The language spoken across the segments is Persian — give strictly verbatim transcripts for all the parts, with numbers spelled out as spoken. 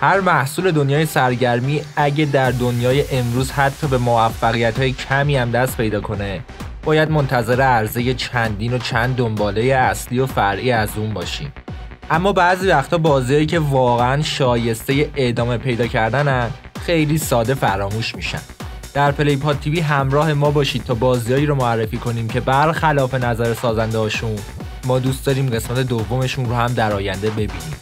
هر محصول دنیای سرگرمی اگه در دنیای امروز حتی به موفقیت‌های کمی هم دست پیدا کنه، باید منتظر عرضه چندین و چند دنباله اصلی و فرعی از اون باشیم. اما بعضی وقتا بازی‌هایی که واقعاً شایسته ادامه پیدا کردنن خیلی ساده فراموش میشن. در پلی پاد تیوی همراه ما باشید تا بازیایی رو معرفی کنیم که برخلاف نظر سازنده هاشون ما دوست داریم قسمت دومشون رو هم در آینده ببینیم.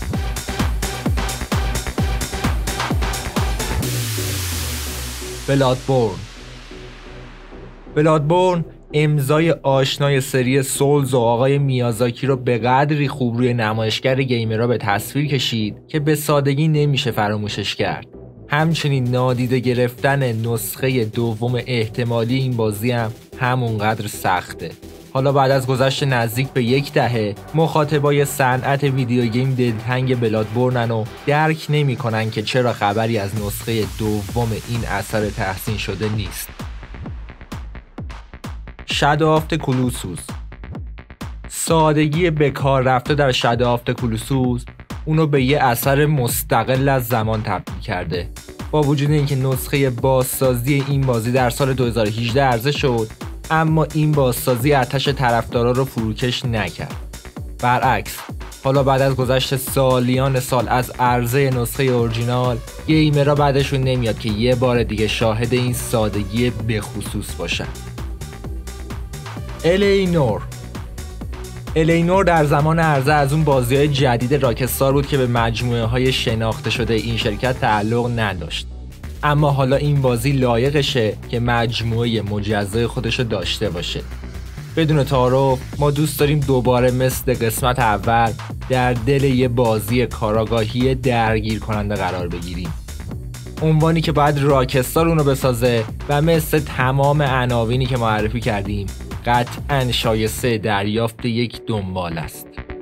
بلادبورن بلادبورن امضای آشنای سری سولز و آقای میازاکی رو به قدری خوب روی نمایشگر گیمرها به تصویر کشید که به سادگی نمیشه فراموشش کرد. همچنین نادیده گرفتن نسخه دوم احتمالی این بازی هم همونقدر سخته. حالا بعد از گذشت نزدیک به یک دهه مخاطبای صنعت ویدیو گیم دلتنگ بلادبورنن و درک نمی‌کنن که چرا خبری از نسخه دوم این اثر تحسین شده نیست. شادو آف د کلوسوس. سادگی به کار رفته در شادو آف د کلوسوس اونو به یه اثر مستقل از زمان تبدیل کرده. با وجود اینکه نسخه بازسازی این بازی در سال دو هزار و هجده عرضه شد، اما این بازسازی آتش طرفدارا رو فروکش نکرد. برعکس، حالا بعد از گذشت سالیان سال از عرضه نسخه اورجینال، گیمرها بعدشون نمیاد که یه بار دیگه شاهد این سادگی به خصوص باشن. الینور الینور در زمان عرضه از اون بازی‌های جدید راکستار بود که به مجموعه های شناخته شده این شرکت تعلق نداشت. اما حالا این بازی لایقشه که مجموعه مجزای خودشو داشته باشه. بدون تعارف ما دوست داریم دوباره مثل قسمت اول در دل یه بازی کاراگاهی درگیر کننده قرار بگیریم. عنوانی که باید راکستار اونو بسازه و مثل تمام عناوینی که معرفی کردیم قطعاً شایسته دریافت یک دنبال است.